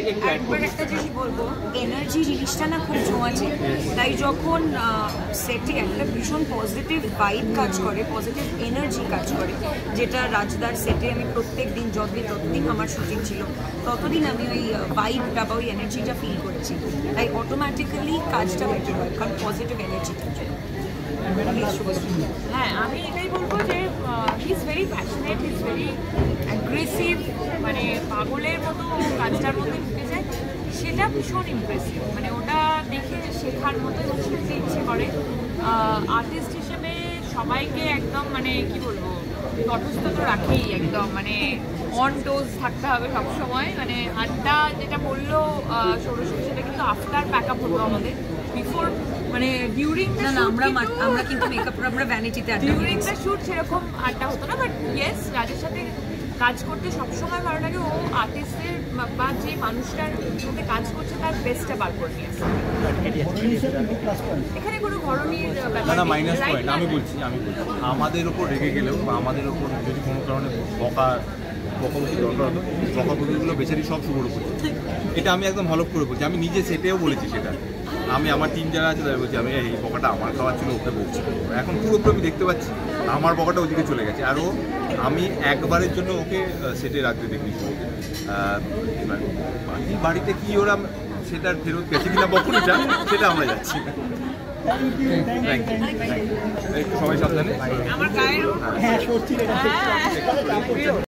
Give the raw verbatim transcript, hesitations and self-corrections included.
একবার একটা জিনিস বলবো, এনার্জি জিনিসটা না খুব জোয়াছে, তাই যখন সেটে একটা ভীষণ পজিটিভ ভাইব কাজ করে, পজিটিভ এনার্জি কাজ করে, যেটা রাজদার সেটে আমি প্রত্যেক দিন যতদিন ততদিন আমার শুটিং ছিল ততদিন আমি ওই ভাইবটা বা ওই এনার্জিটা ফিল করেছি, তাই অটোমেটিক্যালি কাজটা বেটার হয়, কারণ পজিটিভ এনার্জি থাকে। হ্যাঁ, আমি এটাই বলবো যে he is very passionate, he is very aggressive, মানে পাগলের মতো কাজটার মধ্যে ঢুকে যায়, সেটা ভীষণ ইমপ্রেসিভ। মানে ওটা দেখে শেখার মতো এবং শিখতে ইচ্ছে করে। আর্টিস্ট হিসেবে সবাইকে একদম মানে কি বলবো তটস্থ তো রাখেই, একদম মানে অন টোজ থাকতে হবে সবসময়। মানে আড্ডা যেটা বললো সৌরশী, সেটা কিন্তু আফটার প্যাক আপ হলো আমাদের, বিফোর মানে ডিউরিং না না আমরা আমরা কিন্তু মেকআপ আমরা ভ্যানিটিতে আড্ডা ডিউরিং দ্য শুট সেরকম আড্ডা হতো না, বাট ইয়েস রাজের সাথে কাজ করতে সবসময় ভালো লাগে। ও আর্টিস্টের বা যে মানুষটার সাথে কাজ করছে তার বেস্টটা বার করে নিয়ে আসে। এখানে কোনো ধরনের না না মাইনাস পয়েন্ট আমি বলছি আমি বলছি আমাদের ওপর রেগে গেলেও বা আমাদের ওপর যদি কোনো কারণে বকা বকাবকি দরকার হতো, বকাবকিগুলো বেচারি সব শুরু করেছি, এটা আমি একদম হলপ করে বলছি। আমি নিজে সেটেও বলেছি সেটা, আমি আমার টিম যারা আছে তাদের বলছি আমি এই বকাটা আমার খাওয়ার ছিল, ওকে বলছি। এখন পুরোপুরি আমি দেখতে পাচ্ছি আমার বকাটা ওদিকে চলে গেছে। আরও আমি একবারের জন্য ওকে সেটে রাখতে দেখিয়েছি। এবার বাকি বাড়িতে কি ওরা সেটার ফেরত গেছে কিনা বকুনিটা, সেটা আমরা যাচ্ছি। একটু সবাই সাবধানে। আমার গায়ের